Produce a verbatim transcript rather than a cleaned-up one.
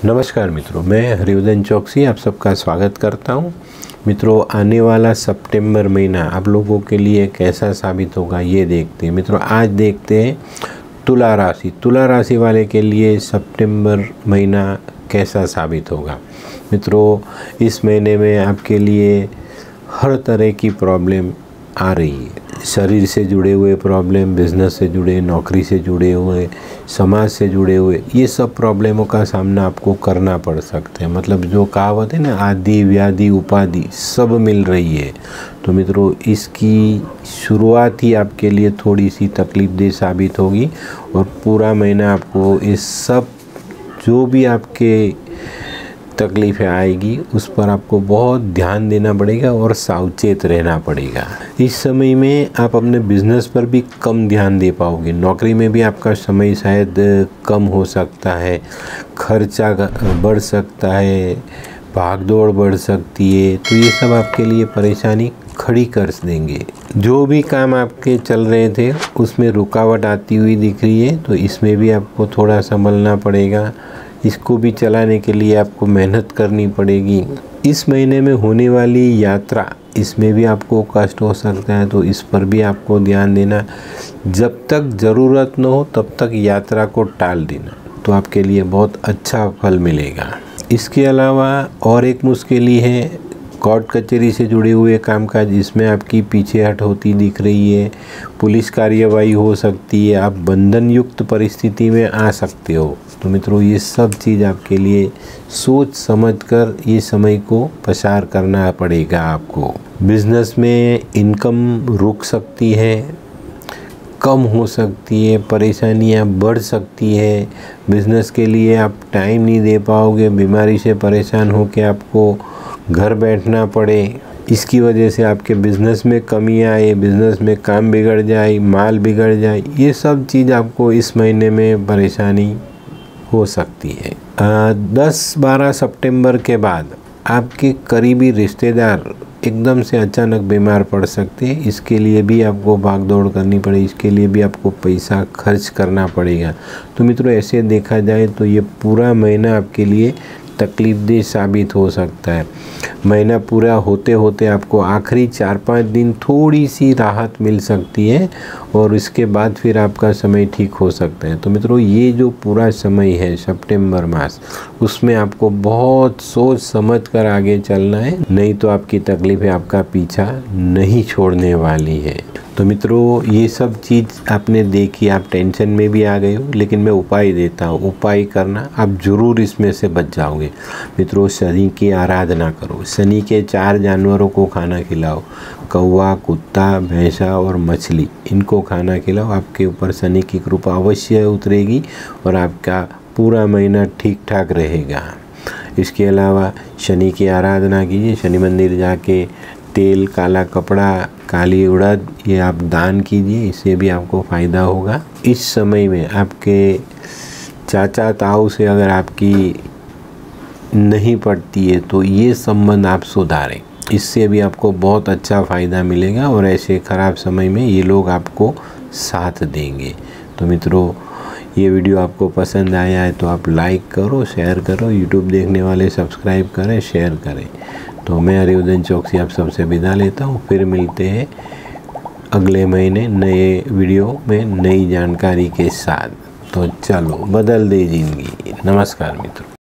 नमस्कार मित्रों, मैं हरिवर्धन चौकसी आप सबका स्वागत करता हूं। मित्रों, आने वाला सितंबर महीना आप लोगों के लिए कैसा साबित होगा ये देखते हैं। मित्रों, आज देखते हैं तुला राशि तुला राशि वाले के लिए सितंबर महीना कैसा साबित होगा। मित्रों, इस महीने में आपके लिए हर तरह की प्रॉब्लम आ रही है। शरीर से जुड़े हुए प्रॉब्लम, बिजनेस से जुड़े, नौकरी से जुड़े हुए, समाज से जुड़े हुए, ये सब प्रॉब्लमों का सामना आपको करना पड़ सकता है। मतलब जो कहावत है ना, आदि व्याधि उपाधि सब मिल रही है। तो मित्रों, इसकी शुरुआत ही आपके लिए थोड़ी सी तकलीफदेह साबित होगी और पूरा महीना आपको इस सब जो भी आपके तकलीफ़ें आएगी उस पर आपको बहुत ध्यान देना पड़ेगा और सावचेत रहना पड़ेगा। इस समय में आप अपने बिजनेस पर भी कम ध्यान दे पाओगे। नौकरी में भी आपका समय शायद कम हो सकता है, खर्चा बढ़ सकता है, भागदौड़ बढ़ सकती है। तो ये सब आपके लिए परेशानी खड़ी कर देंगे। जो भी काम आपके चल रहे थे उसमें रुकावट आती हुई दिख रही है, तो इसमें भी आपको थोड़ा संभलना पड़ेगा। इसको भी चलाने के लिए आपको मेहनत करनी पड़ेगी। इस महीने में होने वाली यात्रा, इसमें भी आपको कष्ट हो सकता है, तो इस पर भी आपको ध्यान देना। जब तक ज़रूरत न हो तब तक यात्रा को टाल देना, तो आपके लिए बहुत अच्छा फल मिलेगा। इसके अलावा और एक मुश्किल ही है कोर्ट कचहरी से जुड़े हुए कामकाज, इसमें आपकी पीछे हट होती दिख रही है। पुलिस कार्यवाही हो सकती है, आप बंधन युक्त परिस्थिति में आ सकते हो। तो मित्रों, ये सब चीज़ आपके लिए सोच समझकर ये समय को पसार करना पड़ेगा आपको। बिजनेस में इनकम रुक सकती है, कम हो सकती है, परेशानियां बढ़ सकती है। बिजनेस के लिए आप टाइम नहीं दे पाओगे, बीमारी से परेशान होकर आपको घर बैठना पड़े। इसकी वजह से आपके बिज़नेस में कमी आए, बिज़नेस में काम बिगड़ जाए, माल बिगड़ जाए। ये सब चीज़ आपको इस महीने में परेशानी हो सकती है। दस बारह सितंबर के बाद आपके करीबी रिश्तेदार एकदम से अचानक बीमार पड़ सकते हैं। इसके लिए भी आपको भागदौड़ करनी पड़ेगी, इसके लिए भी आपको पैसा खर्च करना पड़ेगा। तो मित्रों, ऐसे देखा जाए तो ये पूरा महीना आपके लिए तकलीफदेह साबित हो सकता है। महीना पूरा होते होते आपको आखिरी चार पाँच दिन थोड़ी सी राहत मिल सकती है और इसके बाद फिर आपका समय ठीक हो सकता है। तो मित्रों, ये जो पूरा समय है सितंबर मास, उसमें आपको बहुत सोच समझ कर आगे चलना है, नहीं तो आपकी तकलीफ़ें आपका पीछा नहीं छोड़ने वाली है। तो मित्रों, ये सब चीज़ आपने देखी, आप टेंशन में भी आ गए हो, लेकिन मैं उपाय देता हूँ, उपाय करना, आप ज़रूर इसमें से बच जाओगे। मित्रों, शनि की आराधना करो, शनि के चार जानवरों को खाना खिलाओ, कौवा, कुत्ता, भैंसा और मछली, इनको खाना खिलाओ। आपके ऊपर शनि की कृपा अवश्य उतरेगी और आपका पूरा महीना ठीक ठाक रहेगा। इसके अलावा शनि की आराधना कीजिए, शनि मंदिर जाके तेल, काला कपड़ा, काली उड़द ये आप दान कीजिए, इससे भी आपको फ़ायदा होगा। इस समय में आपके चाचा ताऊ से अगर आपकी नहीं पड़ती है तो ये संबंध आप सुधारें, इससे भी आपको बहुत अच्छा फ़ायदा मिलेगा और ऐसे ख़राब समय में ये लोग आपको साथ देंगे। तो मित्रों, ये वीडियो आपको पसंद आया है तो आप लाइक करो, शेयर करो, यूट्यूब देखने वाले सब्सक्राइब करें, शेयर करें। तो मैं हरिवर्धन चौकसी आप सबसे विदा लेता हूँ। फिर मिलते हैं अगले महीने नए वीडियो में नई जानकारी के साथ। तो चलो, बदल दे ज़िंदगी। नमस्कार मित्रों।